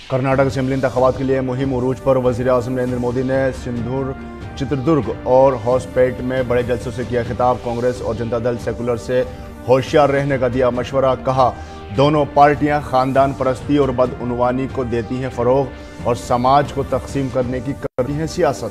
Karnataka assembly इंतखाबात के लिए मुहिम उरूज पर वजीर आज़म नरेंद्र मोदी ने सिंधुर, चित्रदुर्ग और हॉसपेट में बड़े जलसों से किया खिताब। कांग्रेस और जनता दल सेकुलर से होशियार रहने का दिया मशवरा। कहा, दोनों पार्टियां खानदान परस्ती और बदउनवानी को देती हैं फरोग और समाज को तकसीम करने की करती हैं सियासत।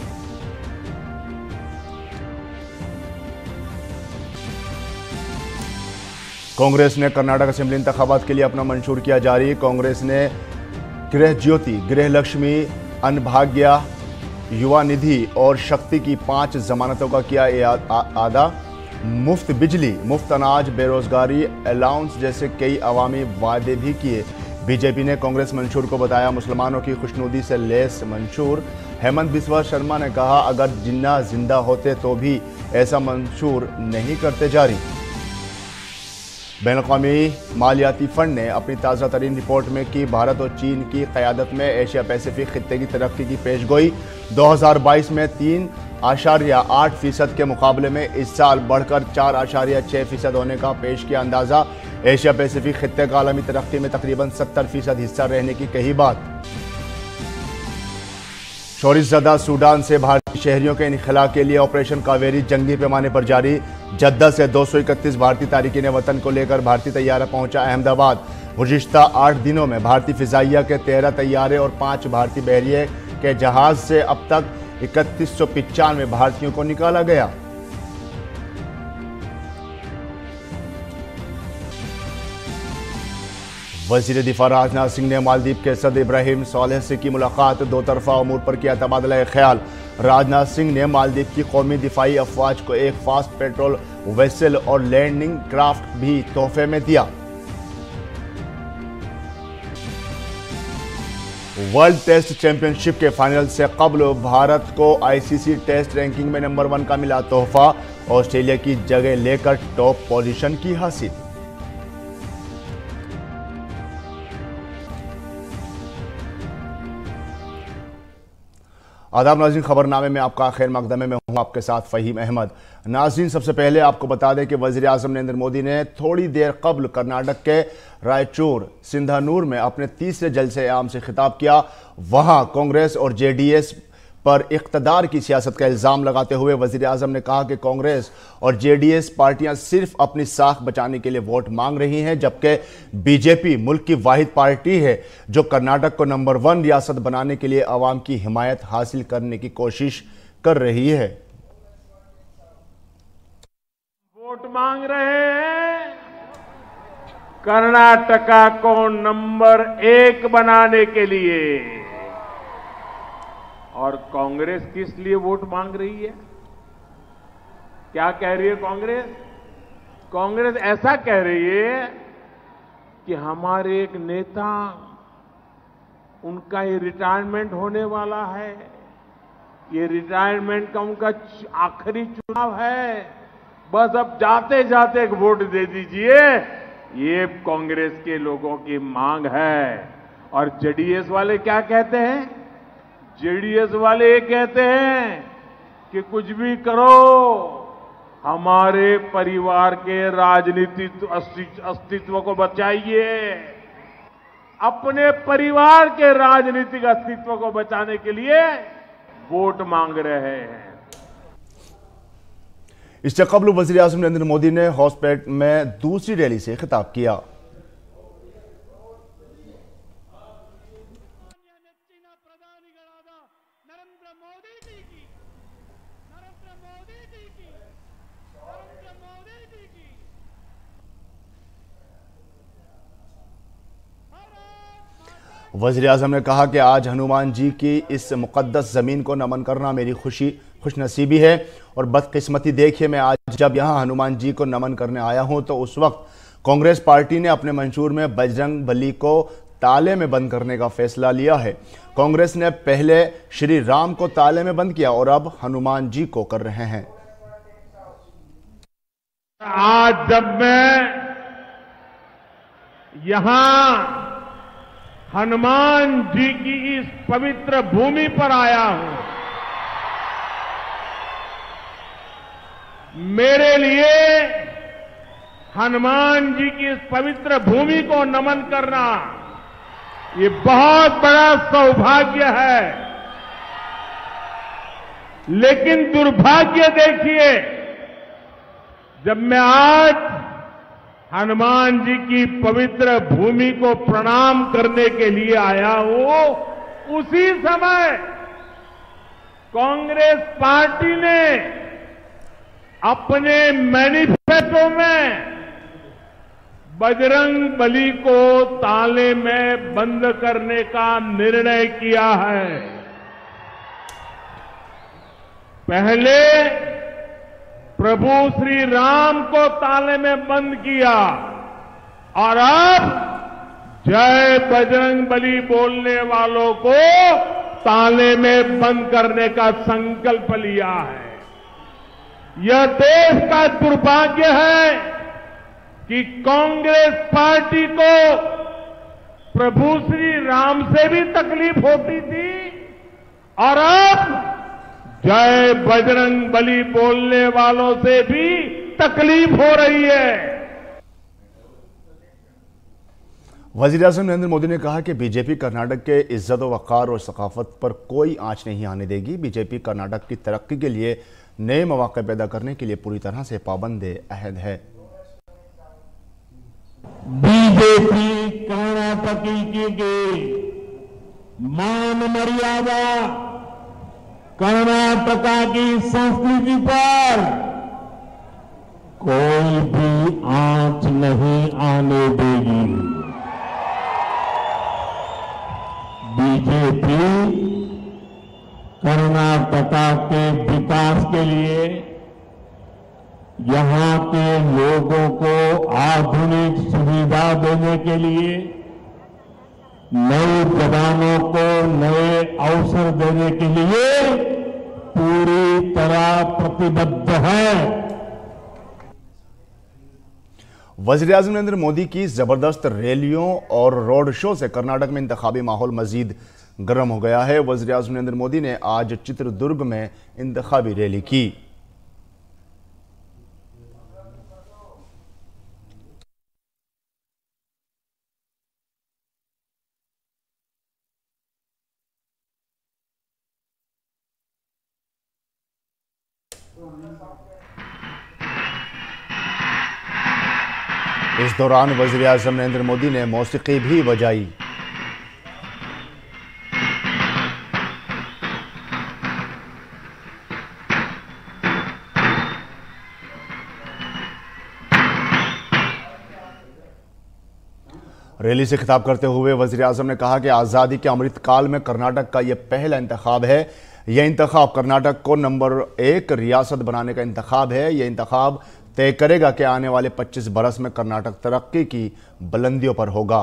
कांग्रेस ने कर्नाटक असेंबली इंतखाबात के लिए अपना मंशूर किया जारी। कांग्रेस ने गृह ज्योति, गृह लक्ष्मी, अन्नभाग्य, युवा निधि और शक्ति की 5 जमानतों का किया आदा। मुफ्त बिजली, मुफ्त अनाज, बेरोजगारी अलाउंस जैसे कई अवामी वादे भी किए। बीजेपी ने कांग्रेस मंशूर को बताया मुसलमानों की खुशनुदी से लैस मंशूर। हेमंत बिस्वा शर्मा ने कहा, अगर जिन्ना जिंदा होते तो भी ऐसा मंशूर नहीं करते जारी। बैनुल-अक़वामी मालियाती फंड ने अपनी ताज़ा तरीन रिपोर्ट में की भारत और चीन की क़यादत में एशिया पैसिफिक खित्ते की तरक्की की पेशगोई। 2022 में 3.8% के मुकाबले में इस साल बढ़कर 4.6% होने का पेश किया अंदाज़ा। एशिया पैसिफिक खित्ते का आलमी तरक्की में तकरीबन 70% हिस्सा रहने की कही बात। शोरिशज़दा सूडान से भारतीय शहरियों के इनखला के लिए ऑपरेशन कावेरी जंगी पैमाने पर जारी। जद्दा से 231 भारतीय तारिकीन वतन को लेकर भारतीय तैयारा पहुंचा अहमदाबाद। गुज़िश्ता 8 दिनों में भारतीय फिजाइया के 13 तैयारे और 5 भारतीय बहरिए के जहाज से अब तक 3195 भारतीयों को निकाला गया। वज़ीर दिफा राजनाथ सिंह ने मालदीव के सदर इब्राहिम सोलेह से की मुलाकात। 2 तरफ़ा अमूर पर किया तबादला ख्याल। राजनाथ सिंह ने मालदीव की कौमी दिफाई अफवाज को एक फास्ट पेट्रोल वेसल और लैंडिंग क्राफ्ट भी तोहफे में दिया। वर्ल्ड टेस्ट चैंपियनशिप के फाइनल से कबल भारत को आईसीसी टेस्ट रैंकिंग में नंबर 1 का मिला तोहफा। ऑस्ट्रेलिया की जगह लेकर टॉप पोजीशन की हासिल। आदाब नाज़रीन, खबरनामे में आपका खैर मकदमे में हूँ आपके साथ फ़हीम अहमद। नाज़रीन, सबसे पहले आपको बता दें कि वज़ीर आज़म नरेंद्र मोदी ने थोड़ी देर कबल कर्नाटक के रायचूर सिंधानूर में अपने तीसरे जलसे आम से खिताब किया। वहाँ कांग्रेस और जेडीएस पर इक़्तिदार की सियासत का इल्ज़ाम लगाते हुए वज़ीर आज़म ने कहा कि कांग्रेस और जेडीएस पार्टियां सिर्फ अपनी साख बचाने के लिए वोट मांग रही हैं, जबकि बीजेपी मुल्क की वाहिद पार्टी है जो कर्नाटक को नंबर 1 रियासत बनाने के लिए अवाम की हिमायत हासिल करने की कोशिश कर रही है। वोट मांग रहे हैं कर्नाटका को नंबर 1 बनाने के लिए, और कांग्रेस किस लिए वोट मांग रही है? क्या कह रही है कांग्रेस? कांग्रेस ऐसा कह रही है कि हमारे एक नेता, उनका ये रिटायरमेंट होने वाला है, ये रिटायरमेंट का उनका आखिरी चुनाव है, बस अब जाते जाते एक वोट दे दीजिए। ये कांग्रेस के लोगों की मांग है। और जेडीएस वाले क्या कहते हैं? जेडीएस वाले ये कहते हैं कि कुछ भी करो, हमारे परिवार के राजनीतिक अस्तित्व को बचाइए। अपने परिवार के राजनीतिक अस्तित्व को बचाने के लिए वोट मांग रहे हैं। इससे कबल वज़ीर आज़म नरेंद्र मोदी ने हॉसपेट में दूसरी रैली से खिताब किया। वज़ीर आज़म ने कहा कि आज हनुमान जी की इस मुक़द्दस ज़मीन को नमन करना मेरी खुशनसीबी है और बदकिस्मती देखिए, मैं आज जब यहाँ हनुमान जी को नमन करने आया हूँ तो उस वक्त कांग्रेस पार्टी ने अपने मंशूर में बजरंग बली को ताले में बंद करने का फैसला लिया है। कांग्रेस ने पहले श्री राम को ताले में बंद किया और अब हनुमान जी को कर रहे हैं। आज जब मैं यहां हनुमान जी की इस पवित्र भूमि पर आया हूं, मेरे लिए हनुमान जी की इस पवित्र भूमि को नमन करना ये बहुत बड़ा सौभाग्य है। लेकिन दुर्भाग्य देखिए, जब मैं आज हनुमान जी की पवित्र भूमि को प्रणाम करने के लिए आया हूं, उसी समय कांग्रेस पार्टी ने अपने मैनिफेस्टो में बजरंग बली को ताले में बंद करने का निर्णय किया है। पहले प्रभु श्री राम को ताले में बंद किया और अब जय बजरंग बली बोलने वालों को ताले में बंद करने का संकल्प लिया है। यह देश का दुर्भाग्य है कि कांग्रेस पार्टी को प्रभु श्री राम से भी तकलीफ होती थी और अब जय बजरंग बली बोलने वालों से भी तकलीफ हो रही है। वज़ीर-ए-आज़म नरेंद्र मोदी ने कहा कि बीजेपी कर्नाटक के इज्जत व वक़ार और सकाफत पर कोई आंच नहीं आने देगी। बीजेपी कर्नाटक की तरक्की के लिए नए मौके पैदा करने के लिए पूरी तरह से पाबंद अहद है। बीजेपी कर्नाटकी की मान मर्यादा, कर्नाटका की संस्कृति पर कोई भी आंच नहीं आने देगी। बीजेपी कर्नाटका के विकास के लिए, यहां के लोगों को आधुनिक सुविधा देने के लिए, नए जवानों को नए अवसर देने के लिए पूरी तरह प्रतिबद्ध है। वज़ीर-ए-आज़म नरेंद्र मोदी की जबरदस्त रैलियों और रोड शो से कर्नाटक में इंतखाबी माहौल मजीद गर्म हो गया है। वज़ीर-ए-आज़म नरेंद्र मोदी ने आज चित्रदुर्ग में इंतखाबी रैली की। इस दौरान वज़ीर-ए-आज़म नरेंद्र मोदी ने मौसीकी भी बजाई। रैली से खिताब करते हुए वज़ीर-ए-आज़म ने कहा कि आज़ादी के अमृत काल में कर्नाटक का यह पहला इंतखाब है। यह इंतखाब कर्नाटक को नंबर 1 रियासत बनाने का इंतखाब है। यह इंतखाब तय करेगा कि आने वाले 25 बरस में कर्नाटक तरक्की की बुलंदियों पर होगा।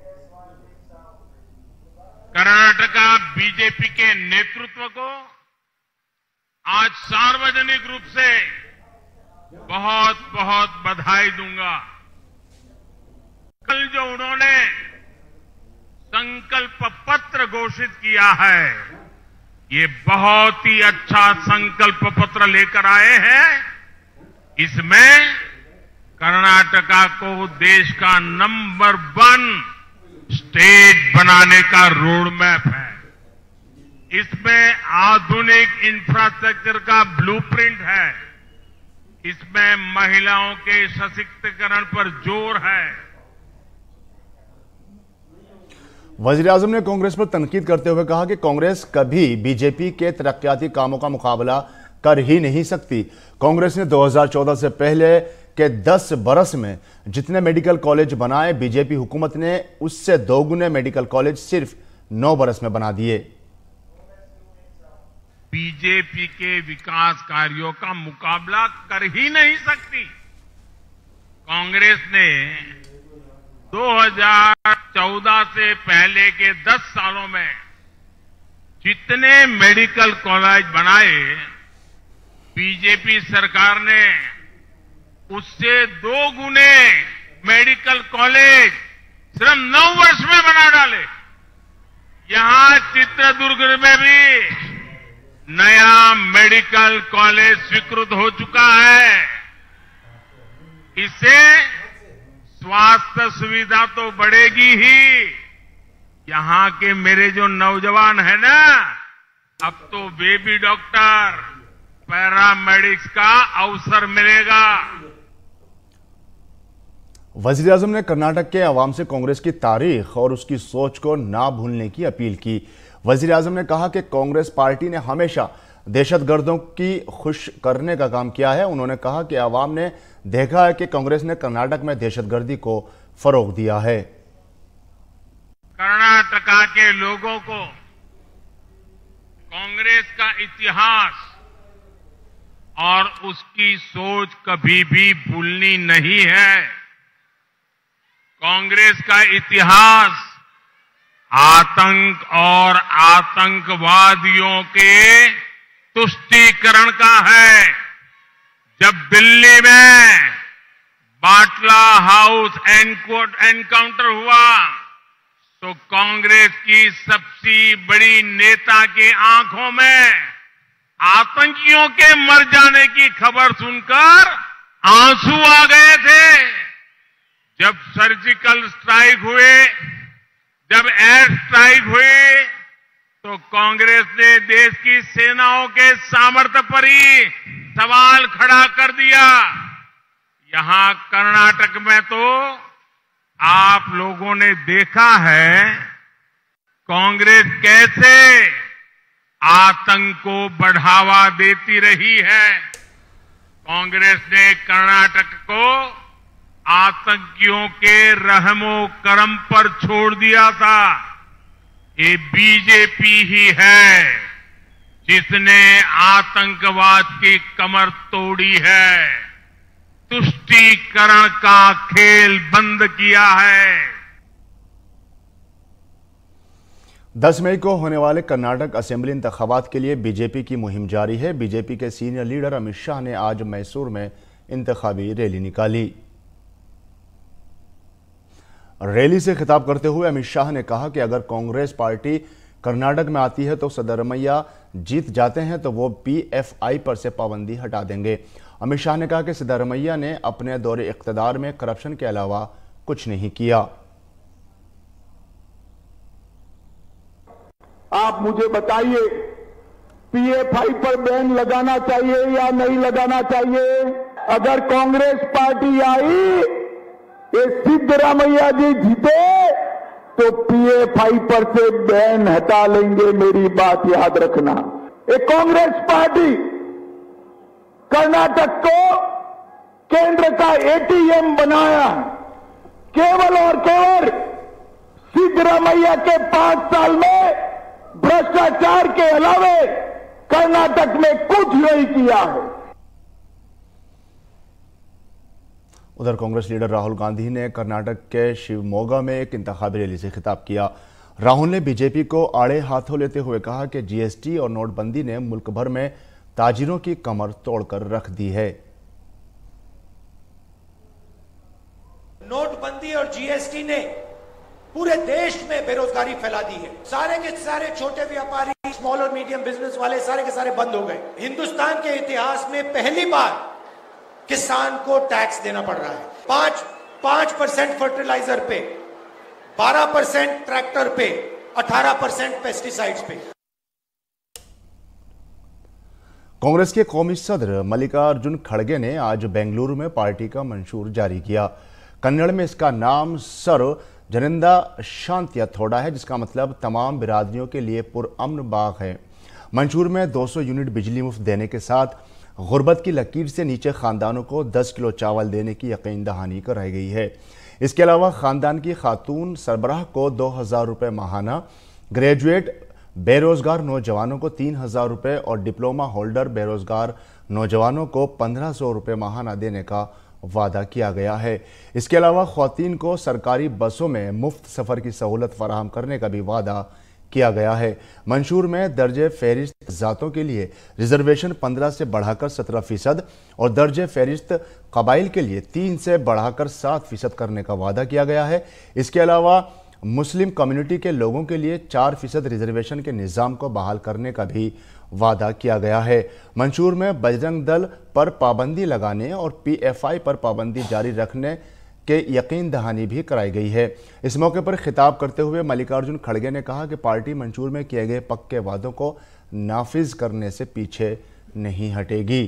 कर्नाटका बीजेपी के नेतृत्व को आज सार्वजनिक रूप से बहुत बहुत बधाई दूंगा। कल जो उन्होंने संकल्प पत्र घोषित किया है, ये बहुत ही अच्छा संकल्प पत्र लेकर आए हैं। इसमें कर्नाटका को देश का नंबर 1 स्टेट बनाने का रोड मैप है। इसमें आधुनिक इंफ्रास्ट्रक्चर का ब्लूप्रिंट है। इसमें महिलाओं के सशक्तिकरण पर जोर है। वज़ीर-ए-आज़म ने कांग्रेस पर तनकीद करते हुए कहा कि कांग्रेस कभी बीजेपी के तरक्याती कामों का मुकाबला कर ही नहीं सकती। कांग्रेस ने 2014 से पहले के 10 बरस में जितने मेडिकल कॉलेज बनाए, बीजेपी हुकूमत ने उससे 2 गुने मेडिकल कॉलेज सिर्फ 9 बरस में बना दिए। बीजेपी के विकास कार्यों का मुकाबला कर ही नहीं सकती। कांग्रेस ने 2014 से पहले के 10 सालों में जितने मेडिकल कॉलेज बनाए, बीजेपी सरकार ने उससे 2 गुने मेडिकल कॉलेज सिर्फ 9 वर्ष में बना डाले। यहां चित्रदुर्ग में भी नया मेडिकल कॉलेज स्वीकृत हो चुका है। इससे स्वास्थ्य सुविधा तो बढ़ेगी ही, यहाँ के मेरे जो नौजवान है ना, अब तो वे भी डॉक्टर, पैरामेडिक्स का अवसर मिलेगा। वजीर आजम ने कर्नाटक के अवाम से कांग्रेस की तारीख और उसकी सोच को ना भूलने की अपील की। वजीर आजम ने कहा कि कांग्रेस पार्टी ने हमेशा दहशतगर्दों की खुश करने का काम किया है। उन्होंने कहा कि अवाम ने देखा है कि कांग्रेस ने कर्नाटक में दहशतगर्दी को फरोग दिया है। कर्नाटका के लोगों को कांग्रेस का इतिहास और उसकी सोच कभी भी भूलनी नहीं है। कांग्रेस का इतिहास आतंक और आतंकवादियों के तुष्टीकरण का है। जब दिल्ली में बाटला हाउस एनकाउंटर हुआ तो कांग्रेस की सबसे बड़ी नेता की आंखों में आतंकियों के मर जाने की खबर सुनकर आंसू आ गए थे। जब सर्जिकल स्ट्राइक हुए, जब एयर स्ट्राइक हुई, तो कांग्रेस ने देश की सेनाओं के सामर्थ्य पर ही सवाल खड़ा कर दिया। यहां कर्नाटक में तो आप लोगों ने देखा है कांग्रेस कैसे आतंक को बढ़ावा देती रही है। कांग्रेस ने कर्नाटक को आतंकियों के रहमो करम पर छोड़ दिया था। ये बीजेपी ही है जिसने आतंकवाद की कमर तोड़ी है, तुष्टीकरण का खेल बंद किया है। 10 मई को होने वाले कर्नाटक असेंबली इंतखाबात के लिए बीजेपी की मुहिम जारी है। बीजेपी के सीनियर लीडर अमित शाह ने आज मैसूर में इंतखाबी रैली निकाली। रैली से खिताब करते हुए अमित शाह ने कहा कि अगर कांग्रेस पार्टी कर्नाटक में आती है तो सिद्धरमैया जीत जाते हैं तो वो पीएफआई पर से पाबंदी हटा देंगे। अमित शाह ने कहा कि सिद्धरमैया ने अपने दौरे इख्तिदार में करप्शन के अलावा कुछ नहीं किया। आप मुझे बताइए, पीएफआई पर बैन लगाना चाहिए या नहीं लगाना चाहिए? अगर कांग्रेस पार्टी आई, ये सिद्धरामैया जी जीते तो पीएफआई पर से बैन हटा लेंगे। मेरी बात याद रखना। ये कांग्रेस पार्टी कर्नाटक को केंद्र का एटीएम बनाया, केवल और केवल सिद्धरामैया के 5 साल में भ्रष्टाचार के अलावे कर्नाटक में कुछ नहीं किया है। उधर कांग्रेस लीडर राहुल गांधी ने कर्नाटक के शिवमोगा में एक इंतखाबी रैली से खिताब किया। राहुल ने बीजेपी को आड़े हाथों लेते हुए कहा कि जीएसटी और नोटबंदी ने मुल्क भर में ताजिरों की कमर तोड़कर रख दी है। नोटबंदी और जीएसटी ने पूरे देश में बेरोजगारी फैला दी है। सारे के सारे छोटे व्यापारी, स्मॉल और मीडियम बिजनेस वाले सारे के सारे बंद हो गए। हिंदुस्तान के इतिहास में पहली बार किसान को टैक्स देना पड़ रहा है। 5% फर्टिलाइजर पे, 12% ट्रैक्टर पे, 18% पेस्टिसाइड्स पे। कांग्रेस के कौमी सदर मल्लिकार्जुन खड़गे ने आज बेंगलुरु में पार्टी का मंशूर जारी किया। कन्नड़ में इसका नाम सर्व जनता शांति थोड़ा है, जिसका मतलब तमाम बिरादरियों के लिए पुरअमन बाग है। मंशूर में 200 यूनिट बिजली मुफ्त देने के साथ गुर्बत की लकीर से नीचे खानदानों को 10 किलो चावल देने की यकीन दहानी कराई गई है। इसके अलावा खानदान की खातून सरबराह को 2000 रुपये माहाना, ग्रेजुएट बेरोजगार नौजवानों को 3000 रुपये और डिप्लोमा होल्डर बेरोजगार नौजवानों को 1500 रुपये माहाना देने का वादा किया गया है। इसके अलावा ख्वातीन को सरकारी बसों में मुफ्त सफ़र की सहूलत फराहम करने का भी वादा किया गया है। मंशूर में दर्जे फहरिस्त ज़ातों के लिए रिजर्वेशन 15 से बढ़ाकर 17% और दर्जे फहरिस्त कबाइल के लिए 3 से बढ़ाकर 7% करने का वादा किया गया है। इसके अलावा मुस्लिम कम्युनिटी के लोगों के लिए 4% रिजर्वेशन के निज़ाम को बहाल करने का भी वादा किया गया है। मंशूर में बजरंग दल पर पाबंदी लगाने और पीएफआई पर पाबंदी जारी रखने के यकीन दहानी भी कराई गई है। इस मौके पर खिताब करते हुए मल्लिकार्जुन खड़गे ने कहा कि पार्टी मंशूर में किए गए पक्के वादों को नाफिज करने से पीछे नहीं हटेगी।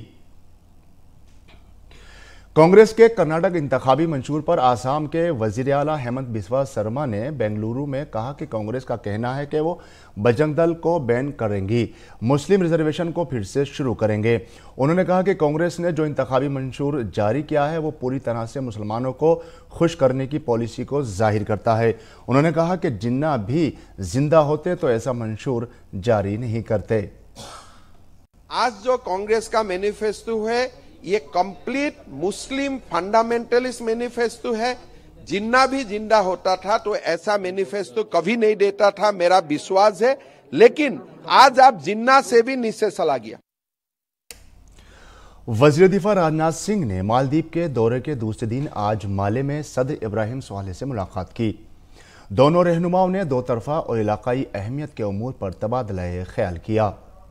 कांग्रेस के कर्नाटक इंतखाबी मंशूर पर आसाम के वजीर आला हेमंत बिस्वा शर्मा ने बेंगलुरु में कहा कि कांग्रेस का कहना है कि वो बजरंग दल को बैन करेंगी, मुस्लिम रिजर्वेशन को फिर से शुरू करेंगे। उन्होंने कहा कि कांग्रेस ने जो इंतखाबी मंशूर जारी किया है वो पूरी तरह से मुसलमानों को खुश करने की पॉलिसी को जाहिर करता है। उन्होंने कहा कि जिन्ना भी जिंदा होते तो ऐसा मंशूर जारी नहीं करते। आज जो कांग्रेस का मैनिफेस्टो है ये कंप्लीट मुस्लिम फंडामेंटलिस्ट मैनिफेस्टो है। जिन्ना भी जिंदा होता था तो ऐसा मैनिफेस्टो कभी नहीं देता था, मेरा विश्वास है। लेकिन आज आप जिन्ना से भी नीचे चला गया। वज़ीर दिफा राजनाथ सिंह ने मालदीव के दौरे के दूसरे दिन आज माले में सदर इब्राहिम स्वालेह से मुलाकात की। दोनों रहनुमाओं ने दो तरफा और इलाकाई अहमियत के उमूर पर तबादला ख्याल किया।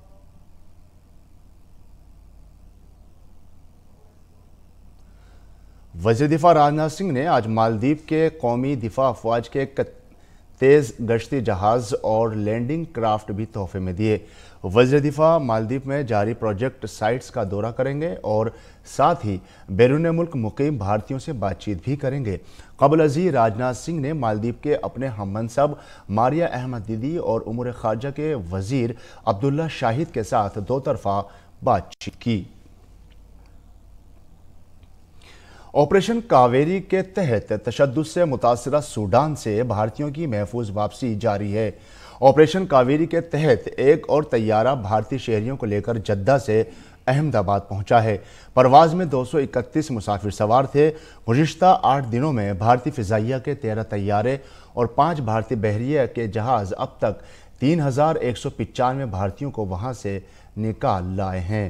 वज़ीर दिफा राजनाथ सिंह ने आज मालदीव के कौमी दिफा अफवाज के एक तेज़ गश्ती जहाज़ और लैंडिंग क्राफ्ट भी तोहफे में दिए। वज़ीर दिफा मालदीव में जारी प्रोजेक्ट साइट्स का दौरा करेंगे और साथ ही बैरून मुल्क मुकीम भारतीयों से बातचीत भी करेंगे। कबल अज़ी राजनाथ सिंह ने मालदीव के अपने हममनसब मारिया अहमद दीदी और उमूर खारजा के वज़ीर अब्दुल्ला शाहिद के साथ दो तरफा बातचीत की। ऑपरेशन कावेरी के तहत तशद्दुद से मुतासरा सूडान से भारतीयों की महफूज वापसी जारी है। ऑपरेशन कावेरी के तहत एक और तैयारा भारतीय शहरियों को लेकर जद्दा से अहमदाबाद पहुंचा है। परवाज में 231 मुसाफिर सवार थे। गुज़िश्ता 8 दिनों में भारतीय फ़िज़ाइया के 13 तैयारे और 5 भारतीय बहरिया के जहाज़ अब तक 3195 भारतीयों को वहां से निकाल लाए हैं।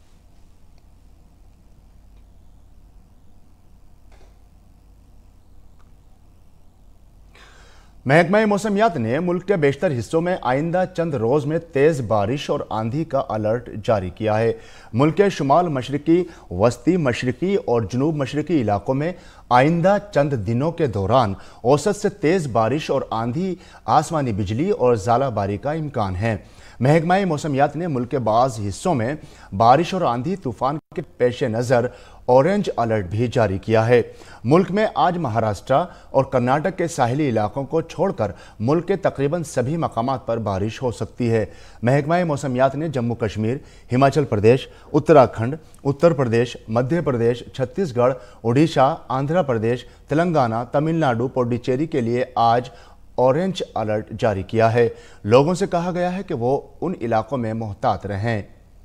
महकमा मौसमियात ने मुल्क के बेशतर हिस्सों में आइंदा चंद रोज़ में तेज़ बारिश और आंधी का अलर्ट जारी किया है। मुल्क के शुमाल मशरकी, वस्ती मशरकी और जनूब मशरकी इलाकों में आइंदा चंद दिनों के दौरान औसत से तेज़ बारिश और आंधी, आसमानी बिजली और ज़ालाबारी का इम्कान है। महकमा मौसमियात ने मुल्क के बाज़ हिस्सों में बारिश और आंधी तूफान के पेश नज़र ऑरेंज अलर्ट भी जारी किया है। मुल्क में आज महाराष्ट्र और कर्नाटक के साहिली इलाकों को छोड़कर मुल्क के तकरीबन सभी मकामात पर बारिश हो सकती है। महकमा मौसमियात ने जम्मू कश्मीर, हिमाचल प्रदेश, उत्तराखंड, उत्तर प्रदेश, मध्य प्रदेश, छत्तीसगढ़, उड़ीसा, आंध्र प्रदेश, तेलंगाना, तमिलनाडु, पुडुचेरी के लिए आज ऑरेंज अलर्ट जारी किया है। लोगों से कहा गया है कि वो उन इलाकों में मोहतात रहें।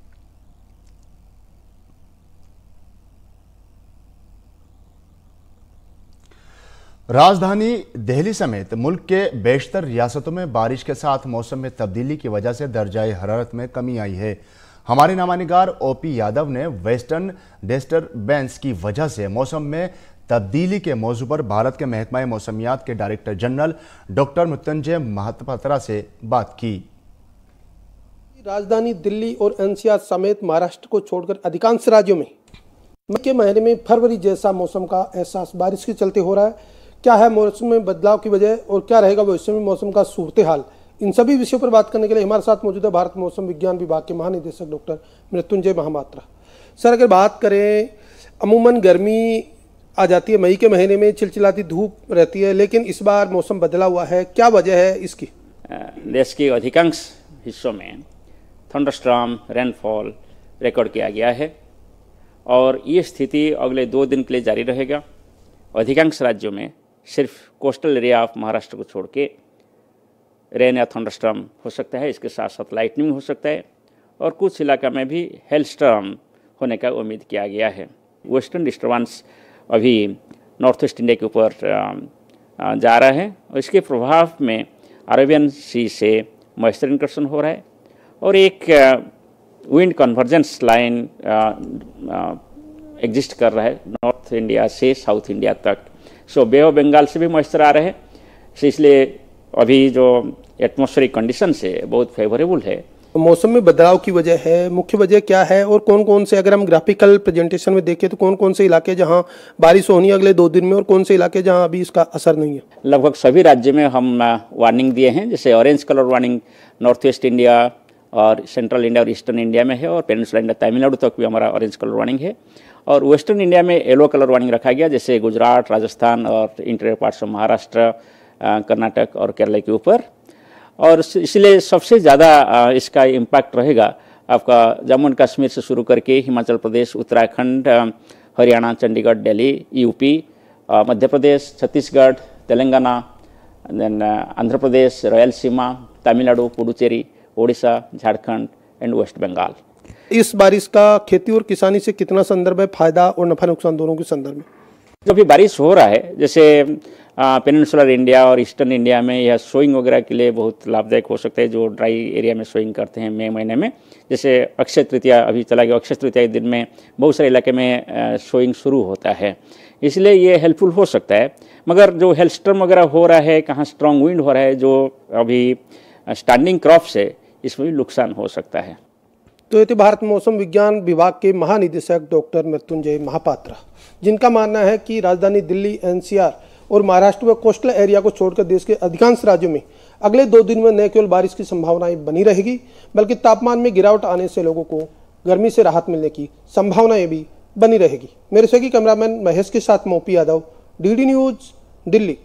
राजधानी दिल्ली समेत मुल्क के बेशतर रियासतों में बारिश के साथ मौसम में तब्दीली की वजह से दर्जाए हरारत में कमी आई है। हमारे नामानिगार ओपी यादव ने वेस्टर्न डिस्टर्बेंस की वजह से मौसम में तब्दीली के मौजू पर भारत के महकमा मौसमियात के director general doctor Mrityunjay Mohapatra से बात की। राजधानी दिल्ली और एनसीआर समेत महाराष्ट्र को छोड़कर अधिकांश राज्यों में मई के महीने में फरवरी जैसा मौसम का एहसास बारिश के चलते हो रहा है। क्या है मौसम में बदलाव की वजह और क्या रहेगा भविष्य में मौसम का सूरत हाल, इन सभी विषयों पर बात करने के लिए हमारे साथ मौजूद है भारत मौसम विज्ञान विभाग के महानिदेशक डॉक्टर मृत्युंजय महापात्रा। सर, अगर बात करें, अमूमन गर्मी आ जाती है मई के महीने में, चिलचिलाती धूप रहती है, लेकिन इस बार मौसम बदला हुआ है, क्या वजह है इसकी? देश के अधिकांश हिस्सों में थंडरस्टॉर्म, रेनफॉल रिकॉर्ड किया गया है और ये स्थिति अगले 2 दिन के लिए जारी रहेगा। अधिकांश राज्यों में सिर्फ कोस्टल एरिया ऑफ महाराष्ट्र को छोड़ के रेन या थंडरस्टॉर्म हो सकता है। इसके साथ साथ लाइटनिंग हो सकता है और कुछ इलाका में भी हेलस्टॉर्म होने का उम्मीद किया गया है। वेस्टर्न डिस्टर्बेंस अभी नॉर्थ ईस्ट इंडिया के ऊपर जा रहा है और इसके प्रभाव में अरेबियन सी से मॉइस्चर इंकर्शन हो रहा है और एक विंड कन्वर्जेंस लाइन एग्जिस्ट कर रहा है नॉर्थ इंडिया से साउथ इंडिया तक। सो बे ऑफ बंगाल से भी मॉइस्चर आ रहे हैं, इसलिए अभी जो एटमॉस्फेरिक कंडीशन है बहुत फेवरेबल है मौसम में बदलाव की वजह है, मुख्य वजह क्या है और कौन कौन से, अगर हम ग्राफिकल प्रेजेंटेशन में देखें तो कौन कौन से इलाके जहां बारिश होनी है अगले 2 दिन में और कौन से इलाके जहां अभी इसका असर नहीं है? लगभग सभी राज्यों में हम वार्निंग दिए हैं। जैसे orange colour warning north west India और सेंट्रल इंडिया और ईस्टर्न इंडिया में है, और पेनिनसुला इंडिया तमिलनाडु तक भी हमारा ऑरेंज कलर वार्निंग है। और वेस्टर्न इंडिया में येलो कलर वार्निंग रखा गया, जैसे गुजरात, राजस्थान और interior parts of Maharashtra, Karnataka और केरला के ऊपर। और इसलिए सबसे ज़्यादा इसका इम्पैक्ट रहेगा आपका जम्मू एंड कश्मीर से शुरू करके Himachal Pradesh, Uttarakhand, Haryana, Chandigarh, Delhi, UP, Madhya Pradesh, Chhattisgarh, Telangana, then Andhra Pradesh, Rayalaseema, Tamil Nadu, Puducherry, Odisha, Jharkhand and west Bengal. इस बारिश का खेती और किसानी से कितना संदर्भ है, फायदा और नफा नुकसान दोनों के संदर्भ में? जो भी बारिश हो रहा है, जैसे पेनिनसुलर इंडिया और ईस्टर्न इंडिया में यह सोइंग वगैरह के लिए बहुत लाभदायक हो सकता है, जो ड्राई एरिया में सोइंग करते हैं मई महीने में। जैसे अक्षय तृतीया अभी चला गया, अक्षय तृतीया के दिन में बहुत सारे इलाके में सोइंग शुरू होता है, इसलिए ये हेल्पफुल हो सकता है। मगर जो हेलस्टॉर्म वगैरह हो रहा है, कहाँ स्ट्रॉन्ग विंड हो रहा है, जो अभी स्टैंडिंग क्रॉप्स है, इसमें भी नुकसान हो सकता है। तो ये थे भारत मौसम विज्ञान विभाग के महानिदेशक डॉक्टर मृत्युंजय महापात्रा, जिनका मानना है कि राजधानी दिल्ली, एनसीआर और महाराष्ट्र व कोस्टल एरिया को छोड़कर देश के अधिकांश राज्यों में अगले 2 दिन में न केवल बारिश की संभावनाएं बनी रहेगी, बल्कि तापमान में गिरावट आने से लोगों को गर्मी से राहत मिलने की संभावनाएं भी बनी रहेगी। मेरे सहयोगी कैमरामैन महेश के साथ मोपी यादव, डीडी न्यूज, दिल्ली।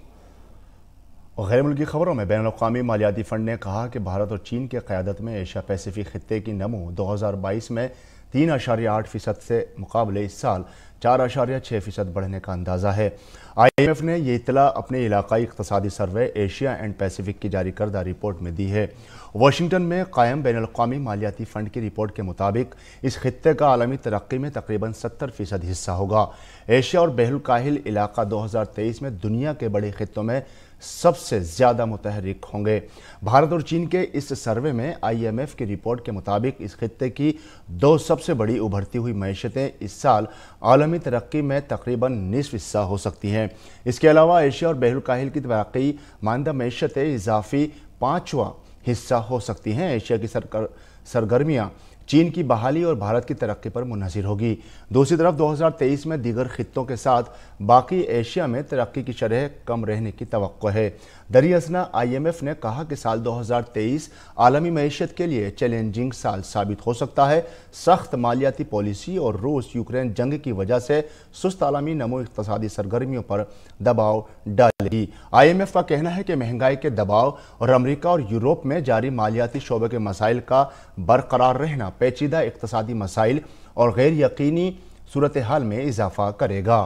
और गैर मुल्की खबरों में बैनुल-अक़वामी मालियाती फंड ने कहा कि भारत और चीन की क़यादत में एशिया पैसिफिक खित्ते की नमो 2022 में 3.8% से मुकाबले इस साल 4.6% बढ़ने का अंदाज़ा है। IMF ने यह इतला अपने इलाकाई इक़्तिसादी सर्वे एशिया एंड पैसिफिक की जारी करदा रिपोर्ट में दी है। वाशिंगटन में कायम बैनुल-अक़वामी मालियाती फ़ंड की रिपोर्ट के मुताबिक इस खित्ते का आलमी तरक्की में तकरीबन 70% हिस्सा होगा। एशिया और बहरुल काहिल इलाका 2023 में दुनिया के बड़े खित्तों में सबसे ज़्यादा मुतहर्रिक होंगे। भारत और चीन के इस सर्वे में IMF की रिपोर्ट के मुताबिक इस खित्ते की 2 सबसे बड़ी उभरती हुई मईशतें इस साल आलमी तरक्की में तकरीबन निस्फ हिस्सा हो सकती हैं। इसके अलावा एशिया और बहरुल काहिल की तरक्की मानदा मईशतें इजाफी 5वां हिस्सा हो सकती हैं। एशिया की सरगर्मियाँ चीन की बहाली और भारत की तरक्की पर मुनहसिर होगी। दूसरी तरफ 2023 में दीगर खित्तों के साथ बाकी एशिया में तरक्की की शरह कम रहने की तवक्को है। दरियासना IMF ने कहा कि साल 2023 आलमी मईशत के लिए चैलेंजिंग साल साबित हो सकता है। सख्त मालियाती पॉलिसी और रूस यूक्रेन जंग की वजह से सुस्त आलमी नमो इक़्तिसादी सरगर्मियों पर दबाव डालेगी। IMF का कहना है कि महंगाई के दबाव और अमेरिका और यूरोप में जारी मालियाती शोबे के मसाइल का बरकरार रहना पेचीदा इक़्तिसादी मसाइल और गैर यकीनी सूरत हाल में इजाफा करेगा।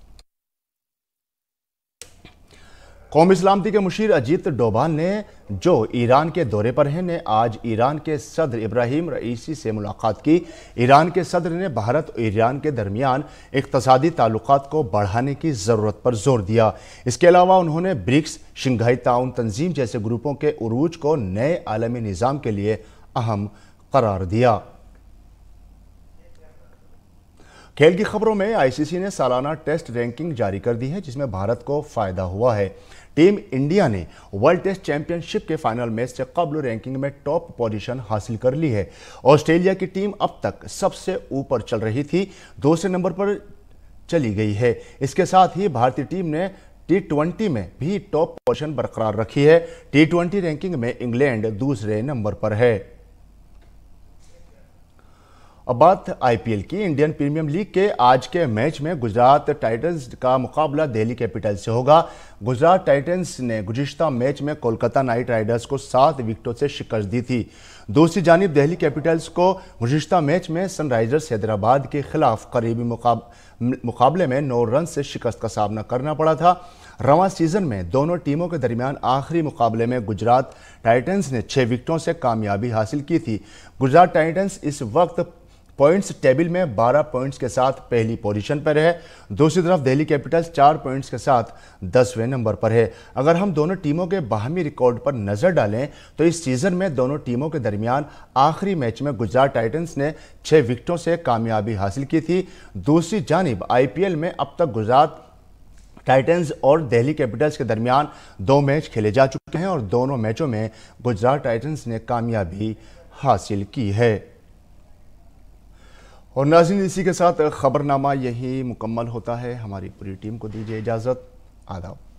कौमी सलामती के मुशीर अजीत डोभाल ने, जो ईरान के दौरे पर हैं, ने आज ईरान के सदर इब्राहिम रईसी से मुलाकात की। ईरान के सदर ने भारत और ईरान के दरमियान इक़्तिसादी ताल्लुकात को बढ़ाने की ज़रूरत पर जोर दिया। इसके अलावा उन्होंने ब्रिक्स, शंघाई ताउन तंजीम जैसे ग्रुपों के उरूज को नए आलमी निज़ाम के लिए अहम करार दिया। खेल की खबरों में ICC ने सालाना टेस्ट रैंकिंग जारी कर दी है, जिसमें भारत को फायदा हुआ है। टीम इंडिया ने वर्ल्ड टेस्ट चैंपियनशिप के फाइनल मैच से कबल रैंकिंग में टॉप पोजीशन हासिल कर ली है। ऑस्ट्रेलिया की टीम अब तक सबसे ऊपर चल रही थी, दूसरे नंबर पर चली गई है। इसके साथ ही भारतीय टीम ने T20 में भी टॉप पोजीशन बरकरार रखी है। T20 रैंकिंग में इंग्लैंड दूसरे नंबर पर है। अब बात IPL की। इंडियन प्रीमियर लीग के आज के मैच में गुजरात टाइटंस का मुकाबला दिल्ली कैपिटल्स से होगा। गुजरात टाइटंस ने गुज़िश्ता मैच में कोलकाता नाइट राइडर्स को 7 विकेटों से शिकस्त दी थी। दूसरी जानिब दिल्ली कैपिटल्स को गुज़िश्ता मैच में सनराइजर्स हैदराबाद के खिलाफ करीबी मुकाबले में 9 रन से शिकस्त का सामना करना पड़ा था। रवां सीजन में दोनों टीमों के दरमियान आखिरी मुकाबले में गुजरात टाइटंस ने 6 विकेटों से कामयाबी हासिल की थी। गुजरात टाइटंस इस वक्त पॉइंट्स टेबल में 12 पॉइंट्स के साथ पहली पोजीशन पर है। दूसरी तरफ दिल्ली कैपिटल्स 4 पॉइंट्स के साथ 10वें नंबर पर है। अगर हम दोनों टीमों के बाहमी रिकॉर्ड पर नजर डालें तो इस सीजन में दोनों टीमों के दरमियान आखिरी मैच में गुजरात टाइटंस ने 6 विकेटों से कामयाबी हासिल की थी। दूसरी जानिब IPL में अब तक गुजरात टाइटंस और दिल्ली कैपिटल्स के दरमियान 2 मैच खेले जा चुके हैं और दोनों मैचों में गुजरात टाइटंस ने कामयाबी हासिल की है। और नाज़रीन, इसी के साथ खबरनामा यही मुकम्मल होता है। हमारी पूरी टीम को दीजिए इजाज़त। आदाब।